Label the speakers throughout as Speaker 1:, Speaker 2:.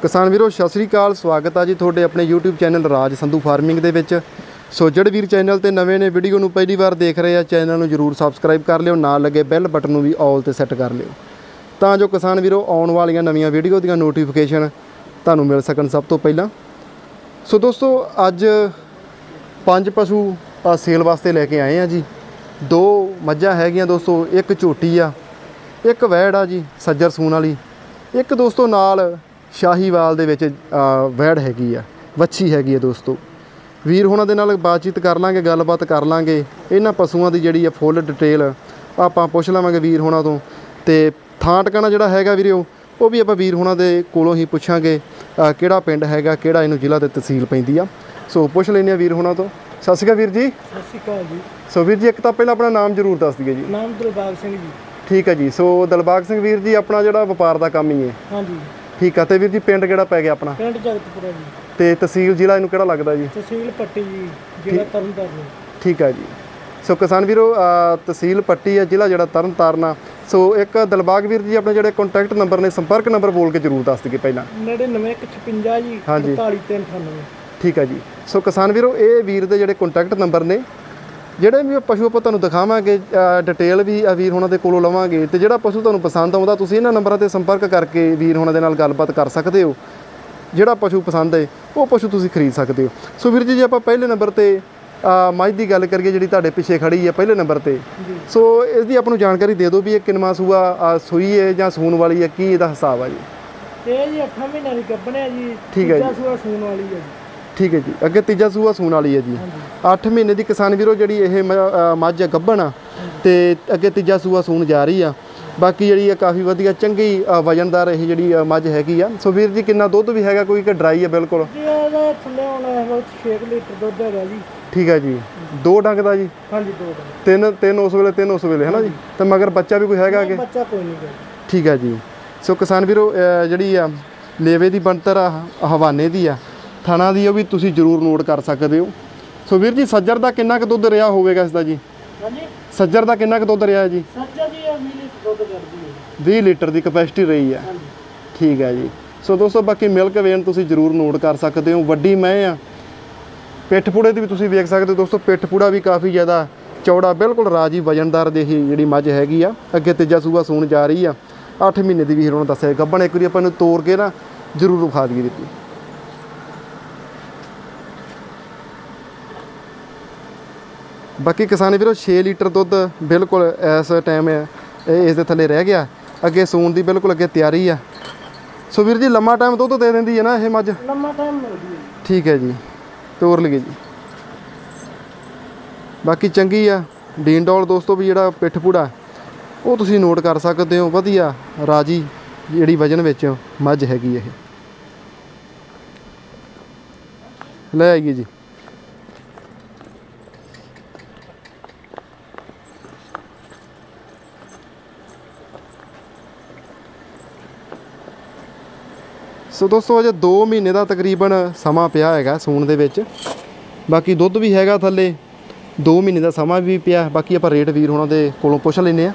Speaker 1: किसान वीरो सत श्री अकाल, स्वागत है जी थोड़े अपने YouTube channel Raj Sandhu farming दे विच। सो जिहड़े वीर चैनल ते नवे ने वीडियो नूं पहली बार देख रहे हैं, चैनल नूं जरूर सबसक्राइब कर लिओ, नाल लगे बैल बटन नूं भी ऑल ते सैट कर लिओ तां जो किसान वीरो आउण वालियां नवीआं वीडियो दीआं नोटिफिकेशन तुहानूं मिल सकन सब तो पहलां। सो दोस्तों अज 5 पशु सेल वास्ते लैके आए हैं जी। 2 मੱਝਾਂ हैगियां दोस्तों, एक झोटी आ, एक वैड़ आ जी सज्जर सून वाली, एक दोस्तों नाल शाहीवाल दे विच वैड़ हैगी आ, ਵੱਛੀ हैगी है दोस्तों। वीर होना दे नाल बातचीत कर लांगे, गलबात कर लांगे, इन्हां पशुआं दी जिहड़ी फुल डिटेल आपां पुछ लवांगे वीर होना तो। ते थां टकाना जिहड़ा हैगा वीरो वो भी आपां वीर होना दे कोलों ही पुछांगे किहड़ा पिंड हैगा, किहड़ा इहनूं जिला ते तहसील पैंदी आ। सो पुछ लैंदे आ वीर होना तो। सत श्री अकाल वीर जी।
Speaker 2: सत श्री अकाल जी।
Speaker 1: सो वीर जी एक तां पहिलां अपना नाम जरूर दस दईए जी।
Speaker 2: नाम दिलबाग सिंह जी।
Speaker 1: ठीक है जी। सो दिलबाग सिंह वीर जी अपना जिहड़ा वपार दा काम ही है।
Speaker 2: हाँ जी
Speaker 1: ठीक है। तो वीर जी पिंड किहड़ा पै गया अपना?
Speaker 2: पिंड जगतपुरा जी।
Speaker 1: ते तहसील जिला इनू किहड़ा लगदा जी?
Speaker 2: तहसील पट्टी जी, जिला तरनताਰਨ।
Speaker 1: ठीक है जी। सो किसान वीरो तहसील पट्टी है, जिला जिहड़ा तरनताਰਨ आ। सो एक दिलबाग वीर जी अपने जिहड़े कॉन्टैक्ट नंबर ने, संपर्क नंबर बोल के जरूर दस दईए पहला।
Speaker 2: 9956 जी।
Speaker 1: हाँ जी
Speaker 2: 48398।
Speaker 1: ठीक है जी। सो किसान वीरो ये वीर दे जिहड़े कॉन्टैक्ट नंबर ने, ਜਿਹੜੇ ਵੀ ਪਸ਼ੂ ਆਪਾਂ ਤੁਹਾਨੂੰ ਦਿਖਾਵਾਂਗੇ ਡਿਟੇਲ ਵੀ ਵੀਰ ਹੋਣਾ ਦੇ ਕੋਲੋਂ ਲਵਾਂਗੇ। ਤੇ ਜਿਹੜਾ ਪਸ਼ੂ ਤੁਹਾਨੂੰ ਪਸੰਦ ਆਉਂਦਾ ਤੁਸੀਂ ਇਹਨਾਂ ਨੰਬਰਾਂ ਤੇ ਸੰਪਰਕ ਕਰਕੇ ਵੀਰ ਹੋਣਾ ਦੇ ਨਾਲ ਗੱਲਬਾਤ ਕਰ ਸਕਦੇ ਹੋ। ਜਿਹੜਾ ਪਸ਼ੂ ਪਸੰਦ ਹੈ ਉਹ ਪਸ਼ੂ ਤੁਸੀਂ ਖਰੀਦ ਸਕਦੇ ਹੋ। ਸੋ ਵੀਰ ਜੀ ਜੇ ਆਪਾਂ ਪਹਿਲੇ ਨੰਬਰ ਤੇ ਮੱਝ ਦੀ ਗੱਲ ਕਰੀਏ ਜਿਹੜੀ ਤੁਹਾਡੇ ਪਿੱਛੇ ਖੜੀ ਹੈ ਪਹਿਲੇ ਨੰਬਰ ਤੇ, ਸੋ ਇਸ ਦੀ ਆਪਾਂ ਨੂੰ ਜਾਣਕਾਰੀ ਦੇ ਦਿਓ ਵੀ ਇਹ ਕਿੰਨਵਾਂ ਸੂਆ ਸੂਈ ਹੈ ਜਾਂ ਸੂਣ ਵਾਲੀ ਹੈ, ਕੀ ਇਹਦਾ ਹਿਸਾਬ ਹੈ ਜੀ?
Speaker 2: ਇਹ ਜੀ 8 ਮਹੀਨਿਆਂ ਦੀ ਗੱਭਣ ਹੈ ਜੀ।
Speaker 1: ਠੀਕ ਹੈ ਜੀ।
Speaker 2: ਸੂਆ ਸੂਣ ਵਾਲੀ ਹੈ ਜੀ।
Speaker 1: ਠੀਕ ਹੈ ਜੀ। ਅੱਗੇ ਤੀਜਾ ਸੂਆ ਸੂਣ ਵਾਲੀ ਹੈ ਜੀ। 8 ਮਹੀਨੇ ਦੀ ਕਿਸਾਨ ਵੀਰੋ ਜਿਹੜੀ ਇਹ ਮੱਝ ਗੱਭਣ ਆ ਤੇ ਅੱਗੇ ਤੀਜਾ ਸੂਆ ਸੂਣ ਜਾ ਰਹੀ ਆ। ਬਾਕੀ ਜਿਹੜੀ ਆ ਕਾਫੀ ਵਧੀਆ ਚੰਗੀ ਵਜਨਦਾਰ ਇਹ ਜਿਹੜੀ ਮੱਝ ਹੈਗੀ ਆ। ਸੋ ਵੀਰ ਜੀ ਕਿੰਨਾ ਦੁੱਧ ਵੀ ਹੈਗਾ, ਕੋਈ ਕਿ ਡਰਾਈ ਹੈ ਬਿਲਕੁਲ?
Speaker 2: ਜੀ ਇਹਦਾ ਥੱਲੇ ਹੁਣ 6 ਲੀਟਰ ਦੁੱਧ ਹੈਗਾ ਜੀ।
Speaker 1: ਠੀਕ ਹੈ ਜੀ। 2 ਡੰਗ ਦਾ ਜੀ?
Speaker 2: ਹਾਂਜੀ 2 ਡੰਗ।
Speaker 1: ਤਿੰਨ ਉਸ ਵੇਲੇ ਹੈ ਨਾ ਜੀ। ਤੇ ਮਗਰ ਬੱਚਾ ਵੀ ਕੋਈ ਹੈਗਾ ਕਿ?
Speaker 2: ਬੱਚਾ ਕੋਈ ਨਹੀਂ ਗਾ।
Speaker 1: ਠੀਕ ਹੈ ਜੀ। ਸੋ ਕਿਸਾਨ ਵੀਰੋ ਜਿਹੜੀ ਆ ਲੇਵੇ ਦੀ ਬਣਤਰ ਆ ਹਵਾਨੇ ਦੀ ਆ, ਥਣਾ ਦੀ ਉਹ ਵੀ ਤੁਸੀਂ ਜ਼ਰੂਰ ਨੋਟ ਕਰ ਸਕਦੇ ਹੋ। ਸੋ ਵੀਰ ਜੀ ਸੱਜਰ ਦਾ ਕਿੰਨਾ ਕੁ ਦੁੱਧ ਰਿਹਾ ਹੋਵੇਗਾ ਇਸ ਦਾ ਜੀ?
Speaker 2: ਹਾਂਜੀ
Speaker 1: ਸੱਜਰ ਦਾ ਕਿੰਨਾ ਕੁ ਦੁੱਧ ਰਿਹਾ ਜੀ?
Speaker 2: ਸੱਜਰ ਦੀ 20 ਲੀਟਰ ਦੁੱਧ ਕਰਦੀ ਹੈ।
Speaker 1: 20 ਲੀਟਰ ਦੀ ਕਪੈਸਿਟੀ ਰਹੀ ਆ। ਠੀਕ ਹੈ ਜੀ। ਸੋ ਦੋਸਤੋ ਬਾਕੀ ਮਿਲਕ ਵੇਨ ਤੁਸੀਂ ਜ਼ਰੂਰ ਨੋਟ ਕਰ ਸਕਦੇ ਹੋ। ਵੱਡੀ ਮੈਂ ਆ, ਪਿੱਠ ਪੂੜੇ ਦੀ ਵੀ ਤੁਸੀਂ ਵੇਖ ਸਕਦੇ ਹੋ ਦੋਸਤੋ। ਪਿੱਠ ਪੂੜਾ ਵੀ ਕਾਫੀ ਜ਼ਿਆਦਾ ਚੌੜਾ, ਬਿਲਕੁਲ ਰਾਜੀ ਵਜਨਦਾਰ ਦੇ ਹੀ ਜਿਹੜੀ ਮੱਝ ਹੈਗੀ ਆ। ਅੱਗੇ ਤੀਜਾ ਸੂਆ ਸੂਣ ਜਾ ਰਹੀ ਆ। 8 ਮਹੀਨੇ ਦੀ ਵੀ ਉਹਨਾਂ ਦੱਸਿਆ ਗੱਭਣ। ਇੱਕ ਵਾਰੀ ਆਪਾਂ ਨੂੰ ਤੋੜ ਕੇ ਨਾ ਜ਼ਰੂਰ ਵਿਖਾ ਦਈਏ ਦਿੱਤੀ। ਬਾਕੀ ਕਿਸਾਨ ਵੀਰੋ 6 ਲੀਟਰ ਦੁੱਧ ਬਿਲਕੁਲ ਇਸ ਟਾਈਮ ਇਸ ਦੇ ਥੱਲੇ ਰਹਿ ਗਿਆ। ਅੱਗੇ ਸੂਣ ਦੀ ਬਿਲਕੁਲ ਅੱਗੇ ਤਿਆਰੀ ਆ। ਸੋ ਵੀਰ ਜੀ ਲੰਮਾ ਟਾਈਮ ਦੁੱਧ ਦੇ ਦਿੰਦੀ ਹੈ ਨਾ ਇਹ ਮੱਝ?
Speaker 2: ਲੰਮਾ ਟਾਈਮ ਮਿਲਦੀ ਹੈ।
Speaker 1: ਠੀਕ ਹੈ ਜੀ। ਤੋਰ ਲਈਏ ਜੀ। ਬਾਕੀ ਚੰਗੀ ਆ ਡੀਨ ਡੋਲ ਦੋਸਤੋ ਵੀ ਜਿਹੜਾ ਪਿੱਠ ਪੂੜਾ ਉਹ ਤੁਸੀਂ ਨੋਟ ਕਰ ਸਕਦੇ ਹੋ। ਵਧੀਆ ਰਾਜੀ ਜਿਹੜੀ ਵਜਨ ਵਿੱਚ ਮੱਝ ਹੈਗੀ ਇਹ। ਲੈ ਆਈਏ ਜੀ। ਸੋ ਦੋਸਤੋ ਅਜੇ 2 ਮਹੀਨੇ ਦਾ ਤਕਰੀਬਨ ਸਮਾਂ ਪਿਆ ਹੈਗਾ ਸੂਣ ਦੇ ਵਿੱਚ। ਬਾਕੀ ਦੁੱਧ ਵੀ ਹੈਗਾ ਥੱਲੇ, 2 ਮਹੀਨੇ ਦਾ ਸਮਾਂ ਵੀ ਪਿਆ। ਬਾਕੀ ਆਪਾਂ ਰੇਟ ਵੀਰ ਹੋਣਾ ਦੇ ਕੋਲੋਂ ਪੁੱਛ ਲੈਂਦੇ ਆ।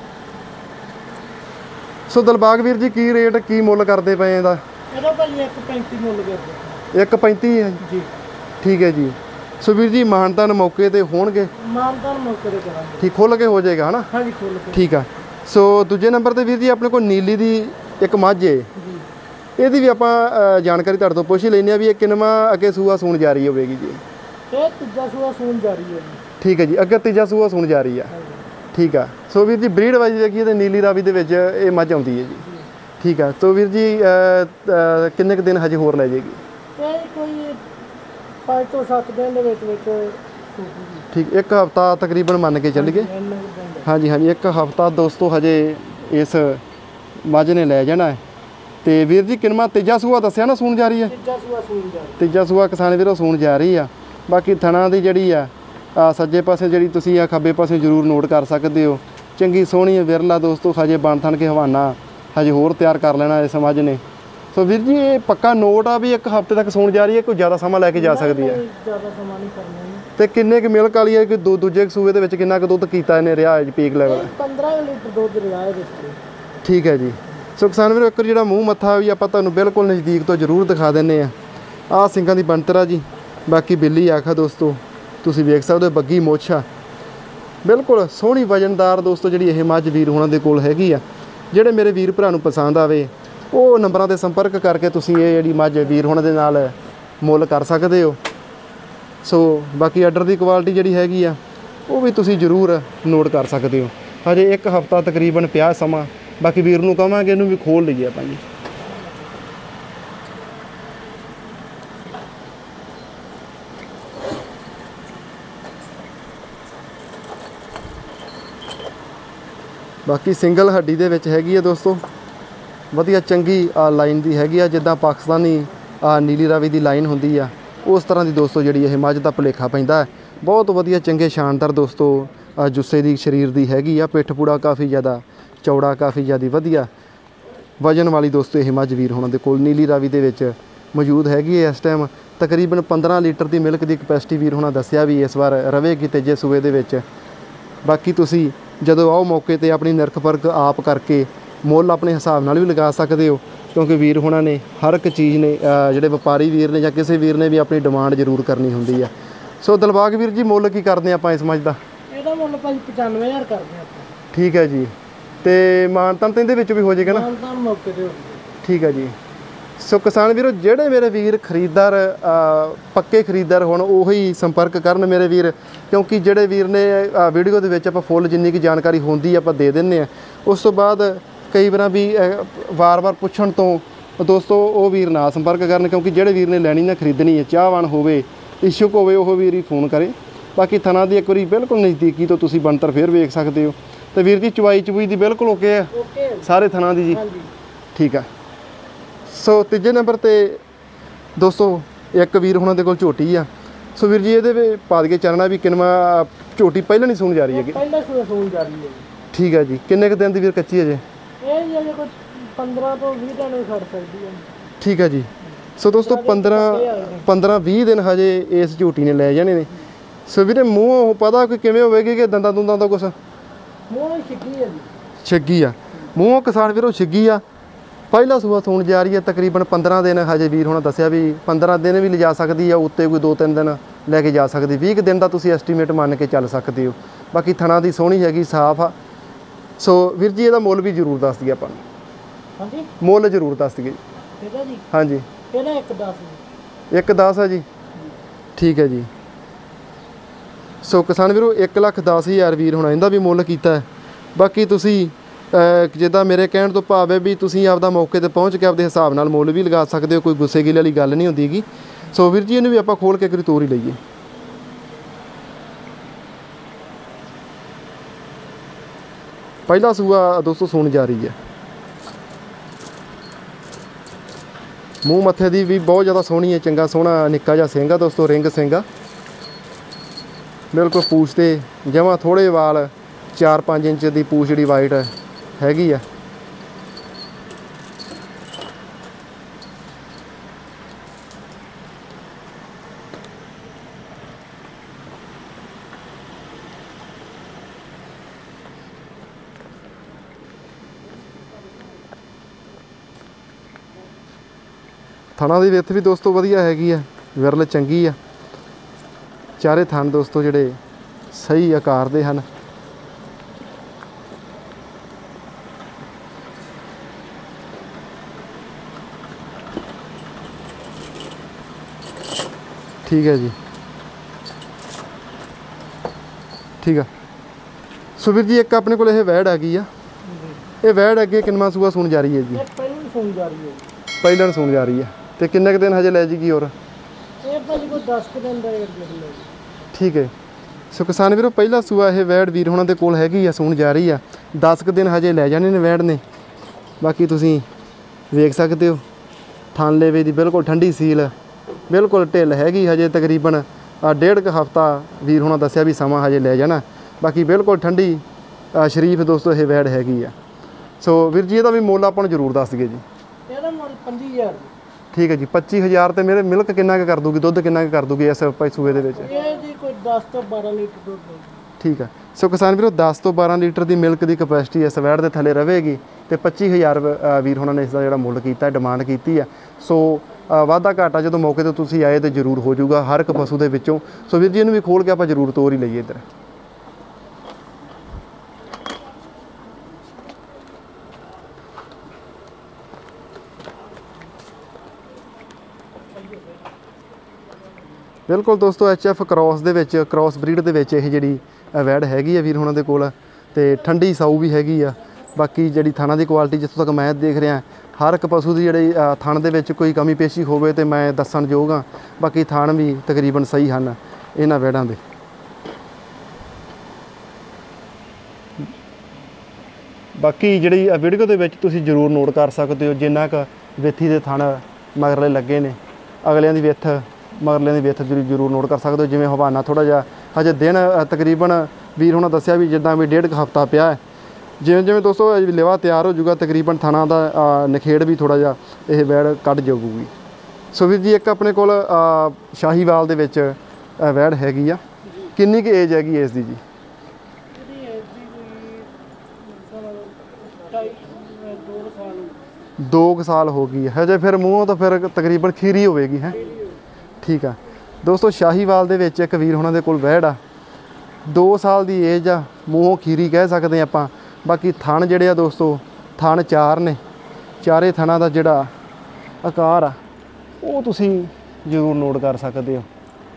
Speaker 1: ਸੋ ਦਿਲਬਾਗ ਵੀਰ ਜੀ ਕੀ ਰੇਟ ਕੀ ਮੁੱਲ ਕਰਦੇ ਪਏ ਇਹਦਾ?
Speaker 2: ਇਹਦਾ ਭਾਈ 1.35 ਮੁੱਲ ਕਰਦੇ।
Speaker 1: 1.35 ਹੈ
Speaker 2: ਜੀ।
Speaker 1: ਠੀਕ ਹੈ ਜੀ। ਸੋ ਵੀਰ ਜੀ ਮਾਨਤਾਨ ਮੌਕੇ ਤੇ ਹੋਣਗੇ?
Speaker 2: ਮਾਨਤਾਨ ਮੌਕੇ ਤੇ ਕਰਾਂਗੇ।
Speaker 1: ਠੀਕ ਖੁੱਲ੍ਹ ਕੇ ਹੋ ਜਾਏਗਾ ਹੈ ਨਾ?
Speaker 2: ਹਾਂਜੀ ਖੁੱਲ੍ਹ ਕੇ। ਠੀਕ
Speaker 1: ਆ। ਸੋ ਦੂਜੇ ਨੰਬਰ ਤੇ ਵੀਰ ਜੀ ਆਪਣੇ ਕੋਲ ਨੀਲੀ ਦੀ ਇੱਕ ਮੱਝ ਹੈ, ਇਹਦੀ ਵੀ ਆਪਾਂ ਜਾਣਕਾਰੀ ਤੁਹਾਡੇ ਤੋਂ ਪੁੱਛ ਹੀ ਲੈਂਦੇ ਆ ਵੀ ਇਹ ਕਿੰਨਵਾਂ ਅੱਗੇ ਸੂਆ ਸੂਣ ਜਾ ਰਹੀ ਹੋਵੇਗੀ ਜੀ?
Speaker 2: ਇਹ ਤੀਜਾ ਸੂਆ ਸੂਣ ਜਾ ਰਹੀ ਹੈ ਜੀ।
Speaker 1: ਠੀਕ ਹੈ ਜੀ। ਅੱਗੇ ਤੀਜਾ ਸੂਆ ਸੂਣ ਜਾ ਰਹੀ ਆ। ਠੀਕ ਆ। ਸੋ ਵੀਰ ਜੀ ਬਰੀਡ ਵਾਈਜ਼ ਵੇਖੀਏ ਤੇ ਨੀਲੀ ਰਾਵੀ ਦੇ ਵਿੱਚ ਇਹ ਮੱਝ ਆਉਂਦੀ ਹੈ ਜੀ। ਠੀਕ ਆ। ਸੋ ਵੀਰ ਜੀ ਕਿੰਨੇ ਕੁ ਦਿਨ ਹਜੇ ਹੋਰ ਲੈ ਜਾਏਗੀ?
Speaker 2: ਇਹ ਕੋਈ 5 ਤੋਂ 7 ਦਿਨ ਦੇ ਵਿੱਚ
Speaker 1: ਠੀਕ। 1 ਹਫ਼ਤਾ ਤਕਰੀਬਨ ਮੰਨ ਕੇ ਚੱਲੀਏ। ਹਾਂਜੀ ਹਾਂਜੀ 1 ਹਫ਼ਤਾ ਦੋਸਤੋ ਹਜੇ ਇਸ ਮੱਝ ਨੇ ਲੈ ਜਾਣਾ ਹੈ। ਤੇ ਵੀਰ ਜੀ ਕਿੰਨਵਾਂ ਤੀਜਾ ਸੂਆ ਦੱਸਿਆ ਨਾ ਸੂਣ ਜਾ ਰਹੀ ਹੈ?
Speaker 2: ਤੀਜਾ ਸੂਆ ਸੂਣ ਜਾ ਰਹੀ।
Speaker 1: ਤੀਜਾ ਸੂਆ ਕਿਸਾਨ ਵੀਰੋ ਸੂਣ ਜਾ ਰਹੀ ਆ। ਬਾਕੀ ਥਣਾ ਦੀ ਜਿਹੜੀ ਆ ਸੱਜੇ ਪਾਸੇ ਜਿਹੜੀ ਤੁਸੀਂ ਆ ਖੱਬੇ ਪਾਸੇ ਜ਼ਰੂਰ ਨੋਟ ਕਰ ਸਕਦੇ ਹੋ। ਚੰਗੀ ਸੋਹਣੀ ਵਿਰਲਾ ਦੋਸਤੋ ਹਜੇ ਬਣ ਥਣ ਕੇ ਹਵਾਨਾ ਹਜੇ ਹੋਰ ਤਿਆਰ ਕਰ ਲੈਣਾ ਇਸ ਮੱਝ ਨੇ। ਸੋ ਵੀਰ ਜੀ ਇਹ ਪੱਕਾ ਨੋਟ ਆ ਵੀ 1 ਹਫ਼ਤੇ ਤੱਕ ਸੂਣ ਜਾ ਰਹੀ ਹੈ, ਕੋਈ ਜ਼ਿਆਦਾ ਸਮਾਂ ਲੈ ਕੇ ਜਾ ਸਕਦੀ ਹੈ?
Speaker 2: ਜ਼ਿਆਦਾ ਸਮਾਂ ਨਹੀਂ ਕਰਨਾ।
Speaker 1: ਤੇ ਕਿੰਨੇ ਕੁ ਮਿਲਕ ਵਾਲੀ ਹੈ ਕਿ ਦੂਜੇ ਸੂਏ ਦੇ ਵਿੱਚ ਕਿੰਨਾ ਕੁ ਦੁੱਧ ਕੀਤਾ ਇਹਨੇ ਰਿਹਾ ਪੀਕ ਲੈਵਲ?
Speaker 2: 15 ਲੀਟਰ ਦੁੱਧ ਰਿਹਾ ਇਹਦੇ ਵਿੱਚ।
Speaker 1: ਠੀਕ ਹੈ ਜੀ। ਸੋ ਕਿਸਾਨ ਵੀਰੋ ਇੱਕ ਜਿਹੜਾ ਮੂੰਹ ਮੱਥਾ ਵੀ ਆਪਾਂ ਤੁਹਾਨੂੰ ਬਿਲਕੁਲ ਨਜ਼ਦੀਕ ਤੋਂ ਜ਼ਰੂਰ ਦਿਖਾ ਦਿੰਨੇ ਆ। ਆਹ ਸਿੰਘਾਂ ਦੀ ਬਣਤਰ ਆ ਜੀ। ਬਾਕੀ ਬਿੱਲੀ ਆਖਾ ਦੋਸਤੋ ਤੁਸੀਂ ਵੇਖ ਸਕਦੇ ਹੋ, ਬੱਗੀ ਮੁੱਛ ਆ, ਬਿਲਕੁਲ ਸੋਹਣੀ ਵਜਨਦਾਰ ਦੋਸਤੋ ਜਿਹੜੀ ਇਹ ਮੱਝ ਵੀਰ ਹੋਣਾ ਦੇ ਕੋਲ ਹੈਗੀ ਆ। ਜਿਹੜੇ ਮੇਰੇ ਵੀਰ ਭਰਾ ਨੂੰ ਪਸੰਦ ਆਵੇ ਉਹ ਨੰਬਰਾਂ 'ਤੇ ਸੰਪਰਕ ਕਰਕੇ ਤੁਸੀਂ ਇਹ ਜਿਹੜੀ ਮੱਝ ਵੀਰ ਹੋਣਾ ਦੇ ਨਾਲ ਮੁੱਲ ਕਰ ਸਕਦੇ ਹੋ। ਸੋ ਬਾਕੀ ਆਰਡਰ ਦੀ ਕੁਆਲਿਟੀ ਜਿਹੜੀ ਹੈਗੀ ਆ ਉਹ ਵੀ ਤੁਸੀਂ ਜ਼ਰੂਰ ਨੋਟ ਕਰ ਸਕਦੇ ਹੋ। ਹਜੇ ਇੱਕ ਹਫ਼ਤਾ ਤਕਰੀਬਨ ਪਿਆ ਸਮਾਂ, ਬਾਕੀ ਵੀਰ ਨੂੰ ਕਹਾਂਗੇ ਇਹਨੂੰ ਵੀ ਖੋਲ ਲਈਏ ਆਪਾਂ ਜੀ। ਬਾਕੀ ਸਿੰਗਲ ਹੱਡੀ ਦੇ ਵਿੱਚ ਹੈਗੀ ਆ ਦੋਸਤੋ, ਵਧੀਆ ਚੰਗੀ ਲਾਈਨ ਦੀ ਹੈਗੀ ਆ, ਜਿੱਦਾਂ ਪਾਕਿਸਤਾਨੀ ਨੀਲੀ ਰਾਵੀ ਦੀ ਲਾਈਨ ਹੁੰਦੀ ਆ ਉਸ ਤਰ੍ਹਾਂ ਦੀ ਦੋਸਤੋ ਜਿਹੜੀ ਇਹ ਮੱਝ ਦਾ ਭੁਲੇਖਾ ਪੈਂਦਾ। ਬਹੁਤ ਵਧੀਆ ਚੰਗੇ ਸ਼ਾਨਦਾਰ ਦੋਸਤੋ ਜੁੱਸੇ ਦੀ ਸਰੀਰ ਦੀ ਹੈਗੀ ਆ। ਪਿੱਠ ਪੂੜਾ ਕਾਫੀ ਜ਼ਿਆਦਾ ਚੌੜਾ, ਕਾਫੀ ਜ਼ਿਆਦਾ ਵਧੀਆ ਵਜਨ ਵਾਲੀ ਦੋਸਤੋ ਇਹ ਮੱਝ ਵੀਰ ਹੋਣਾ ਦੇ ਕੋਲ ਨੀਲੀ ਰਾਵੀ ਦੇ ਵਿੱਚ ਮੌਜੂਦ ਹੈਗੀ ਹੈ। ਇਸ ਟਾਈਮ ਤਕਰੀਬਨ 15 ਲੀਟਰ ਦੀ ਮਿਲਕ ਦੀ ਕਪੈਸਿਟੀ ਵੀਰ ਹੋਣਾ ਦੱਸਿਆ ਵੀ ਇਸ ਵਾਰ ਰਵੇਗੀ ਤੀਜੇ ਸੂਏ ਦੇ ਵਿੱਚ। ਬਾਕੀ ਤੁਸੀਂ ਜਦੋਂ ਆਓ ਮੌਕੇ 'ਤੇ ਆਪਣੀ ਨਿਰਖ ਪਰਖ ਆਪ ਕਰਕੇ ਮੁੱਲ ਆਪਣੇ ਹਿਸਾਬ ਨਾਲ ਵੀ ਲਗਾ ਸਕਦੇ ਹੋ, ਕਿਉਂਕਿ ਵੀਰ ਹੋਣਾ ਨੇ ਹਰ ਇੱਕ ਚੀਜ਼ ਨੇ ਜਿਹੜੇ ਵਪਾਰੀ ਵੀਰ ਨੇ ਜਾਂ ਕਿਸੇ ਵੀਰ ਨੇ ਵੀ ਆਪਣੀ ਡਿਮਾਂਡ ਜ਼ਰੂਰ ਕਰਨੀ ਹੁੰਦੀ ਆ। ਸੋ ਦਿਲਬਾਗ ਵੀਰ ਜੀ ਮੁੱਲ ਕੀ ਕਰਦੇ ਆਪਾਂ ਇਸ ਮੱਝ ਦਾ?
Speaker 2: ਇਹਦਾ ਮੁੱਲ ਭਾਜੀ 95,000 ਕਰਦੇ ਆਪਾਂ।
Speaker 1: ਠੀਕ ਹੈ ਜੀ। ਤੇ ਮਾਨਤਾਨ ਤਾਂ ਇਹਦੇ ਵਿੱਚ ਵੀ ਹੋ ਜਾਏਗਾ ਨਾ?
Speaker 2: ਮਾਨਤਾਨ ਮੌਕੇ ਤੇ ਹੋ ਜਾਊਗਾ।
Speaker 1: ਠੀਕ ਹੈ ਜੀ। ਸੋ ਕਿਸਾਨ ਵੀਰੋ ਜਿਹੜੇ ਮੇਰੇ ਵੀਰ ਖਰੀਦਦਾਰ ਪੱਕੇ ਖਰੀਦਦਾਰ ਹੋਣ ਉਹੀ ਸੰਪਰਕ ਕਰਨ ਮੇਰੇ ਵੀਰ, ਕਿਉਂਕਿ ਜਿਹੜੇ ਵੀਰ ਨੇ ਵੀਡੀਓ ਦੇ ਵਿੱਚ ਆਪਾਂ ਫੁੱਲ ਜਿੰਨੀ ਕੀ ਜਾਣਕਾਰੀ ਹੁੰਦੀ ਆਪਾਂ ਦੇ ਦਿੰਦੇ ਆ। ਉਸ ਤੋਂ ਬਾਅਦ ਕਈ ਵਾਰ ਵੀ ਵਾਰ-ਵਾਰ ਪੁੱਛਣ ਤੋਂ ਦੋਸਤੋ ਉਹ ਵੀਰ ਨਾ ਸੰਪਰਕ ਕਰਨ, ਕਿਉਂਕਿ ਜਿਹੜੇ ਵੀਰ ਨੇ ਲੈਣੀ ਨਾ ਖਰੀਦਣੀ ਹੈ, ਚਾਹਵਾਨ ਹੋਵੇ, ਇਛੁਕ ਹੋਵੇ, ਉਹ ਵੀਰ ਹੀ ਫੋਨ ਕਰੇ। ਬਾਕੀ ਥਣਾ ਦੀ ਇੱਕ ਵਾਰੀ ਬਿਲਕੁਲ ਨਜ਼ਦੀਕੀ ਤੋਂ ਤੁਸੀਂ ਬਣਤਰ ਫੇਰ ਵੇਖ ਸਕਦੇ ਹੋ। ਤੇ ਵੀਰ ਜੀ ਚੁਬਈ ਦੀ ਬਿਲਕੁਲ ਓਕੇ ਆ ਸਾਰੇ ਥਣਾ ਦੀ ਜੀ? ਠੀਕ ਆ। ਸੋ ਤੀਜੇ ਨੰਬਰ ਤੇ ਦੋਸਤੋ ਇੱਕ ਵੀਰ ਹੁਣਾਂ ਦੇ ਕੋਲ ਝੋਟੀ ਆ। ਸੋ ਵੀਰ ਜੀ ਇਹਦੇ ਵਿੱਚ ਪਾ ਦਈਏ ਚਾਨਣਾ ਵੀ ਕਿੰਨਵਾਂ ਝੋਟੀ ਪਹਿਲਾਂ ਨਹੀਂ ਸੂਣ ਜਾ ਰਹੀ ਹੈਗੀ?
Speaker 2: ਪਹਿਲਾਂ ਸੂਣ ਜਾ ਰਹੀ ਹੈ।
Speaker 1: ਠੀਕ ਹੈ ਜੀ। ਕਿੰਨੇ ਕੁ ਦਿਨ ਦੀ ਵੀਰ ਕੱਚੀ ਅਜੇ?
Speaker 2: ਇਹ ਜੀ ਅਜੇ ਕੋਈ 15 ਤੋਂ 20 ਦਿਨ ਵੀ ਖੜ ਸਕਦੀ ਹੈ।
Speaker 1: ਠੀਕ ਹੈ ਜੀ। ਸੋ ਦੋਸਤੋ 15-20 ਦਿਨ ਹਜੇ ਇਸ ਝੋਟੀ ਨੇ ਲੈ ਜਾਣੇ ਨੇ। ਸੋ ਵੀਰੇ ਮੂੰਹ ਪਤਾ ਕੋਈ ਕਿਵੇਂ ਹੋਵੇਗੀ ਕਿ ਦੰਦਾਂ ਦੁੰਦਾਂ ਦਾ ਕੁਛ?
Speaker 2: ਮੂੰਹ ਛਿੱਗੀ ਹੈ ਜੀ।
Speaker 1: ਛਿੱਗੀ ਆ ਮੂੰਹ ਕਿਸਾਨ ਵੀਰੋ, ਛਿੱਗੀ ਆ। ਪਹਿਲਾ ਸੂਆ ਸੂਣ ਜਾ ਰਹੀ ਹੈ, ਤਕਰੀਬਨ 15 ਦਿਨ ਹਜੇ ਵੀਰ ਹੋਣਾ ਦੱਸਿਆ ਵੀ 15 ਦਿਨ ਵੀ ਲਿਜਾ ਸਕਦੀ ਆ, ਉੱਤੇ ਕੋਈ 2-3 ਦਿਨ ਲੈ ਕੇ ਜਾ ਸਕਦੀ। 20 ਦਿਨ ਦਾ ਤੁਸੀਂ ਐਸਟੀਮੇਟ ਮੰਨ ਕੇ ਚੱਲ ਸਕਦੇ ਹੋ। ਬਾਕੀ ਥਣਾ ਦੀ ਸੋਹਣੀ ਹੈਗੀ, ਸਾਫ਼ ਆ। ਸੋ ਵੀਰ ਜੀ ਇਹਦਾ ਮੁੱਲ ਵੀ ਜ਼ਰੂਰ ਦੱਸ ਦਈਏ ਆਪਾਂ ਨੂੰ।
Speaker 2: ਹਾਂਜੀ
Speaker 1: ਮੁੱਲ ਜ਼ਰੂਰ ਦੱਸ ਦਈਏ
Speaker 2: ਇਹਦਾ ਜੀ।
Speaker 1: ਹਾਂਜੀ
Speaker 2: ਇਹਦਾ 1.10
Speaker 1: 1.10 ਹੈ ਜੀ। ਠੀਕ ਹੈ ਜੀ। ਸੋ ਕਿਸਾਨ ਵੀਰੋ 1,10,000 ਵੀਰ ਹੋਣਾ ਇਹਦਾ ਵੀ ਮੁੱਲ ਕੀਤਾ ਹੈ। ਬਾਕੀ ਤੁਸੀਂ ਜਿੱਦਾਂ ਮੇਰੇ ਕਹਿਣ ਤੋਂ ਭਾਵ ਹੈ ਵੀ ਤੁਸੀਂ ਆਪਦਾ ਮੌਕੇ ਤੇ ਪਹੁੰਚ ਕੇ ਆਪਦੇ ਹਿਸਾਬ ਨਾਲ ਮੁੱਲ ਵੀ ਲਗਾ ਸਕਦੇ ਹੋ, ਕੋਈ ਗੁੱਸੇ ਗਿਲੇ ਵਾਲੀ ਗੱਲ ਨਹੀਂ ਹੁੰਦੀ ਗੀ। ਸੋ ਵੀਰ ਜੀ ਇਹਨੂੰ ਵੀ ਆਪਾਂ ਖੋਲ ਕੇ ਕਰੀ ਤੋਰ ਹੀ ਲਈਏ। ਪਹਿਲਾ ਸੂਆ ਦੋਸਤੋ ਸੂਣ ਜਾ ਰਹੀ ਹੈ। ਮੂੰਹ ਮੱਥੇ ਦੀ ਵੀ ਬਹੁਤ ਜ਼ਿਆਦਾ ਸੋਹਣੀ ਹੈ, ਚੰਗਾ ਸੋਹਣਾ ਨਿੱਕਾ ਜਿਹਾ ਸਿੰਘ ਆ ਦੋਸਤੋ, ਰਿੰਗ ਸਿੰਘ ਆ ਬਿਲਕੁਲ। ਪੂਛ ਤੇ ਜਮਾਂ ਥੋੜੇ ਵਾਲ, 4-5 ਇੰਚ ਦੀ ਪੂਛ ਜਿਹੜੀ ਵਾਈਟ ਹੈਗੀ ਆ। ਥਣਾ ਦੀ ਵਿੱਥ ਵੀ ਦੋਸਤੋ ਵਧੀਆ ਹੈਗੀ ਆ, ਵਿਰਲ ਚੰਗੀ ਆ। ਚਾਰੇ ਥਣ ਦੋਸਤੋ ਜਿਹੜੇ ਸਹੀ ਆਕਾਰ ਦੇ ਹਨ। ਠੀਕ ਹੈ ਜੀ। ਠੀਕ ਆ। ਸੋ ਵੀਰ ਜੀ ਇੱਕ ਆਪਣੇ ਕੋਲ ਇਹ ਵੈੜ ਆ ਗਈ ਆ। ਇਹ ਵੈੜ ਅੱਗੇ ਕਿੰਨਵਾਂ ਸੂਆ ਸੂਣ ਜਾ ਰਹੀ ਹੈ ਜੀ?
Speaker 2: ਪਹਿਲਾਂ ਸੂਣ ਜਾ ਰਹੀ ਹੈ।
Speaker 1: ਪਹਿਲਾਂ ਸੂਣ ਜਾ ਰਹੀ ਹੈ। ਤੇ ਕਿੰਨੇ ਕੁ ਦਿਨ ਹਜੇ ਲੈ ਜੀਗੀ ਹੋਰ?
Speaker 2: ਇਹ ਭਾਜੀ ਕੋਈ 10 ਕੁ ਦਿਨ ਦਾ ਏਰੀਆ ਲੈ ਜੀ।
Speaker 1: ਠੀਕ ਹੈ। ਸੋ ਕਿਸਾਨ ਵੀਰੋ ਪਹਿਲਾ ਸੂਆ ਇਹ ਵੈੜ ਵੀਰ ਹੋਣਾ ਦੇ ਕੋਲ ਹੈਗੀ ਆ, ਸੂਣ ਜਾ ਰਹੀ ਆ। 10 ਕੁ ਦਿਨ ਹਜੇ ਲੈ ਜਾਣੇ ਨੇ ਵੈੜ ਨੇ। ਬਾਕੀ ਤੁਸੀਂ ਵੇਖ ਸਕਦੇ ਹੋ ਥਣ ਲੇਵੇ ਦੀ ਬਿਲਕੁਲ ਠੰਡੀ ਸੀਲ, ਬਿਲਕੁਲ ਢਿੱਲ ਹੈਗੀ। ਹਜੇ ਤਕਰੀਬਨ 1.5 ਕੁ ਹਫ਼ਤਾ ਵੀਰ ਹੋਣਾ ਦੱਸਿਆ ਵੀ ਸਮਾਂ ਹਜੇ ਲੈ ਜਾਣਾ। ਬਾਕੀ ਬਿਲਕੁਲ ਠੰਡੀ ਸ਼ਰੀਫ ਦੋਸਤੋ ਇਹ ਵੈੜ ਹੈਗੀ ਆ। ਸੋ ਵੀਰ ਜੀ ਇਹਦਾ ਵੀ ਮੁੱਲ ਆਪਾਂ ਨੂੰ ਜ਼ਰੂਰ ਦੱਸ ਦਈਏ ਜੀ।
Speaker 2: ਇਹਦਾ ਮੁੱਲ 25,000।
Speaker 1: ਠੀਕ ਹੈ ਜੀ। 25,000 ਤੇ ਮੇਰੇ ਮਿਲਕ ਕਿੰਨਾ ਕੁ ਕਰ ਦੂਗੀ, ਦੁੱਧ ਕਿੰਨਾ ਕੁ ਕਰ ਦੂਗੀ ਇਸ ਸੂਏ ਦੇ ਵਿੱਚ?
Speaker 2: ਇਹ ਜੀ ਕੋਈ 10 ਤੋਂ 12 ਲੀਟਰ ਦੁੱਧ।
Speaker 1: ਠੀਕ ਆ। ਸੋ ਕਿਸਾਨ ਵੀਰੋ 10 ਤੋਂ 12 ਲੀਟਰ ਦੀ ਮਿਲਕ ਦੀ ਕਪੈਸਿਟੀ ਇਸ ਵੈੜ ਦੇ ਥੱਲੇ ਰਹੇਗੀ ਤੇ 25000 ਵੀਰ ਉਹਨਾਂ ਨੇ ਇਸ ਦਾ ਜਿਹੜਾ ਮੁੱਲ ਕੀਤਾ, ਡਿਮਾਂਡ ਕੀਤੀ ਆ। ਸੋ ਵਾਧਾ ਘਾਟਾ ਜਦੋਂ ਮੌਕੇ ਤੇ ਤੁਸੀਂ ਆਏ ਤੇ ਜ਼ਰੂਰ ਹੋ ਜਾਊਗਾ ਹਰ ਇੱਕ ਪਸ਼ੂ ਦੇ ਵਿੱਚੋਂ। ਸੋ ਵੀਰ ਜੀ ਇਹਨੂੰ ਵੀ ਖੋਲ ਕੇ ਆਪਾਂ ਜ਼ਰੂਰ ਤੋਰ ਹੀ ਲਈਏ ਇੱਧਰ। ਬਿਲਕੁਲ ਦੋਸਤੋ HF ਕ੍ਰੋਸ ਦੇ ਵਿੱਚ, ਕ੍ਰੋਸ ਬਰੀਡ ਦੇ ਵਿੱਚ ਇਹ ਜਿਹੜੀ ਵੈੜ ਹੈਗੀ ਆ ਵੀਰ ਉਹਨਾਂ ਦੇ ਕੋਲ, ਤੇ ਠੰਡੀ ਸਾਊ ਵੀ ਹੈਗੀ ਆ। ਬਾਕੀ ਜਿਹੜੀ ਥਾਣਾ ਦੀ ਕੁਆਲਿਟੀ ਜਿੱਥੋਂ ਤੱਕ ਮੈਂ ਦੇਖ ਰਿਹਾ, ਹਰ ਇੱਕ ਪਸ਼ੂ ਦੀ ਜਿਹੜੀ ਥਣ ਦੇ ਵਿੱਚ ਕੋਈ ਕਮੀ ਪੇਸ਼ੀ ਹੋਵੇ ਤੇ ਮੈਂ ਦੱਸਣ ਯੋਗ ਹਾਂ। ਬਾਕੀ ਥਣ ਵੀ ਤਕਰੀਬਨ ਸਹੀ ਹਨ ਇਹਨਾਂ ਵੈੜਾਂ ਦੇ। ਬਾਕੀ ਜਿਹੜੀ ਵੀਡੀਓ ਦੇ ਵਿੱਚ ਤੁਸੀਂ ਜ਼ਰੂਰ ਨੋਟ ਕਰ ਸਕਦੇ ਹੋ ਜਿੰਨਾ ਕੁ ਵਿੱਥੀ ਦੇ ਥਣ ਮਗਰਲੇ ਲੱਗੇ ਨੇ, ਅਗਲਿਆਂ ਦੀ ਵਿੱਥ ਮਗਰਲਿਆਂ ਦੀ ਵਿੱਥ ਜ਼ਰੂਰ ਨੋਟ ਕਰ ਸਕਦੇ ਹੋ। ਜਿਵੇਂ ਹਵਾਨਾ ਥੋੜ੍ਹਾ ਜਿਹਾ ਹਜੇ ਦਿਨ ਤਕਰੀਬਨ ਵੀਰ ਹੋਣਾ ਦੱਸਿਆ ਵੀ ਜਿੱਦਾਂ ਵੀ 1.5 ਹਫ਼ਤਾ ਪਿਆ ਹੈ। ਜਿਵੇਂ ਜਿਵੇਂ ਦੋਸਤੋ ਲਿਵਾ ਤਿਆਰ ਹੋ ਜਾਊਗਾ ਤਕਰੀਬਨ ਥਣਾ ਦਾ ਨਖੇੜ ਵੀ ਥੋੜ੍ਹਾ ਜਿਹਾ ਇਹ ਵੈੜ ਕੱਢ ਜਾਊਗੀ। ਸੋ ਵੀਰ ਜੀ ਇੱਕ ਆਪਣੇ ਕੋਲ ਸ਼ਾਹੀਵਾਲ ਦੇ ਵਿੱਚ ਵੈੜ ਹੈਗੀ ਆ, ਕਿੰਨੀ ਕੁ ਏਜ ਹੈਗੀ ਇਸ ਦੀ ਜੀ? 2 ਸਾਲ ਹੋ ਗਈ ਹੈ ਹਜੇ, ਫਿਰ ਮੂੰਹੋਂ ਤਾਂ ਫਿਰ ਤਕਰੀਬਨ ਖੀਰੀ ਹੋਵੇਗੀ ਹੈ। ਠੀਕ ਆ ਦੋਸਤੋ, ਸ਼ਾਹੀਵਾਲ ਦੇ ਵਿੱਚ ਇੱਕ ਵੀਰ ਹੋਣਾ ਦੇ ਕੋਲ ਵੈੜ ਆ, 2 ਸਾਲ ਦੀ ਏਜ ਆ, ਮੂੰਹੋਂ ਖੀਰੀ ਕਹਿ ਸਕਦੇ ਆਪਾਂ। ਬਾਕੀ ਥਣ ਜਿਹੜੇ ਆ ਦੋਸਤੋ, ਥਣ 4 ਨੇ, ਚਾਰੇ ਥਣਾਂ ਦਾ ਜਿਹੜਾ ਆਕਾਰ ਆ ਉਹ ਤੁਸੀਂ ਜ਼ਰੂਰ ਨੋਟ ਕਰ ਸਕਦੇ ਹੋ।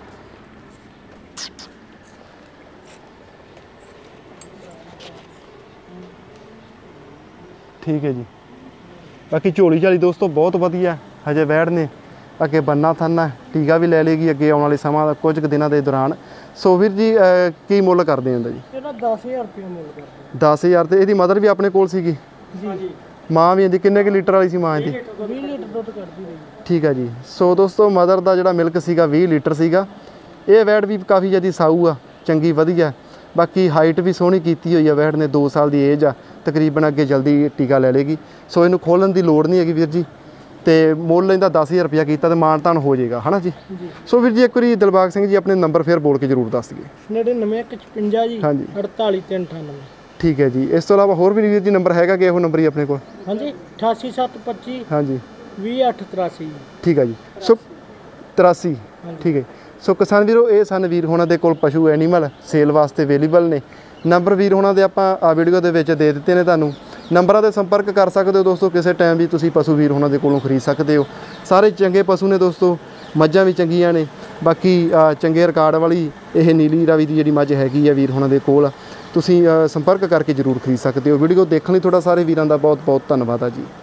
Speaker 1: ਠੀਕ ਹੈ ਜੀ। ਬਾਕੀ ਝੋਲੀ ਝਾਲੀ ਦੋਸਤੋ ਬਹੁਤ ਵਧੀਆ, ਹਜੇ ਵੈੜ ਨੇ ਅੱਗੇ ਬੰਨਾ ਥੰਨਾ, ਟੀਕਾ ਵੀ ਲੈ ਲੇਗੀ ਅੱਗੇ ਆਉਣ ਵਾਲੇ ਸਮਾਂ ਦਾ ਕੁਝ ਕੁ ਦਿਨਾਂ ਦੇ ਦੌਰਾਨ। ਸੋ ਵੀਰ ਜੀ ਕੀ ਮੁੱਲ ਕਰਦੇ ਹੁੰਦਾ ਜੀ?
Speaker 2: ਇਹਦਾ 10000 ਰੁਪਏ ਮੁੱਲ ਕਰਦੇ।
Speaker 1: 10000 ਤੇ ਇਹਦੀ ਮਦਰ ਵੀ ਆਪਣੇ ਕੋਲ ਸੀਗੀ
Speaker 2: ਜੀ।
Speaker 1: ਮਾਂ ਵੀ ਇਹਦੀ ਕਿੰਨੇ ਕੁ ਲੀਟਰ ਵਾਲੀ ਸੀ ਮਾਂ ਇਹਦੀ?
Speaker 2: 20 ਲੀਟਰ ਦੁੱਧ ਕੱਢਦੀ ਰਹੀ।
Speaker 1: ਠੀਕ ਹੈ ਜੀ। ਸੋ ਦੋਸਤੋ ਮਦਰ ਦਾ ਜਿਹੜਾ ਮਿਲਕ ਸੀਗਾ 20 ਲੀਟਰ ਸੀਗਾ। ਇਹ ਵੈੜ ਵੀ ਕਾਫੀ ਜ਼ਿਆਦਾ ਸਾਊ ਆ, ਚੰਗੀ ਵਧੀਆ। ਬਾਕੀ ਹਾਈਟ ਵੀ ਸੋਹਣੀ ਕੀਤੀ ਹੋਈ ਆ ਵੈੜ ਨੇ, 2 ਸਾਲ ਦੀ ਏਜ ਆ, ਤਕਰੀਬਨ ਅੱਗੇ ਜਲਦੀ ਟੀਕਾ ਲੈ ਲੇਗੀ। ਸੋ ਇਹਨੂੰ ਖੋਲਣ ਦੀ ਲੋੜ ਨਹੀਂ ਹੈਗੀ ਵੀਰ ਜੀ। ਤੇ ਮੁੱਲ ਇਹਦਾ 10000 ਰੁਪਇਆ ਕੀਤਾ ਤੇ ਮਾਣ ਤਾਣ ਹੋ ਜਾਏਗਾ, ਹਨਾ ਜੀ। ਸੋ ਵੀਰ ਜੀ ਇੱਕ ਵਾਰੀ ਦਿਲਬਾਗ ਸਿੰਘ ਜੀ ਆਪਣੇ ਨੰਬਰ ਫੇਰ ਬੋਲ ਕੇ ਜ਼ਰੂਰ ਦੱਸ ਦਈਏ।
Speaker 2: 9955 ਜੀ,
Speaker 1: ਹਾਂਜੀ
Speaker 2: 48398।
Speaker 1: ਠੀਕ ਹੈ ਜੀ। ਇਸ ਤੋਂ ਇਲਾਵਾ ਹੋਰ ਵੀ ਵੀਰ ਜੀ ਨੰਬਰ ਹੈਗਾ ਕਿ ਇਹੋ ਨੰਬਰ ਹੀ ਆਪਣੇ ਕੋਲ?
Speaker 2: ਹਾਂਜੀ 88725
Speaker 1: ਹਾਂਜੀ
Speaker 2: 20883।
Speaker 1: ਠੀਕ ਹੈ ਜੀ। ਸੋ 83 ਠੀਕ ਹੈ। ਸੋ ਕਿਸਾਨ ਵੀਰੋ ਇਹ ਸਨ ਵੀਰ ਹੋਣਾ ਦੇ ਕੋਲ ਪਸ਼ੂ ਐਨੀਮਲ ਸੇਲ ਵਾਸਤੇ ਅਵੇਲੇਬਲ ਨੇ। ਨੰਬਰ ਵੀਰ ਹੋਣਾ ਦੇ ਆਪਾਂ ਵੀਡੀਓ ਦੇ ਵਿੱਚ ਦੇ ਦਿੱਤੇ ਨੇ ਤੁਹਾਨੂੰ। ਨੰਬਰਾਂ 'ਤੇ ਸੰਪਰਕ ਕਰ ਸਕਦੇ ਹੋ ਦੋਸਤੋ, ਕਿਸੇ ਟਾਈਮ ਵੀ ਤੁਸੀਂ ਪਸ਼ੂ ਵੀਰ ਹੋਣਾ ਦੇ ਕੋਲੋਂ ਖਰੀਦ ਸਕਦੇ ਹੋ। ਸਾਰੇ ਚੰਗੇ ਪਸ਼ੂ ਨੇ ਦੋਸਤੋ, ਮੱਝਾਂ ਵੀ ਚੰਗੀਆਂ ਨੇ। ਬਾਕੀ ਚੰਗੇ ਰਿਕਾਰਡ ਵਾਲੀ ਇਹ ਨੀਲੀ ਰਾਵੀ ਦੀ ਜਿਹੜੀ ਮੱਝ ਹੈਗੀ ਆ ਵੀਰ ਹੋਣਾ ਦੇ ਕੋਲ, ਤੁਸੀਂ ਸੰਪਰਕ ਕਰਕੇ ਜ਼ਰੂਰ ਖਰੀਦ ਸਕਦੇ ਹੋ। ਵੀਡੀਓ ਦੇਖਣ ਲਈ ਤੁਹਾਡਾ ਸਾਰੇ ਵੀਰਾਂ ਦਾ ਬਹੁਤ ਬਹੁਤ ਧੰਨਵਾਦ ਆ ਜੀ।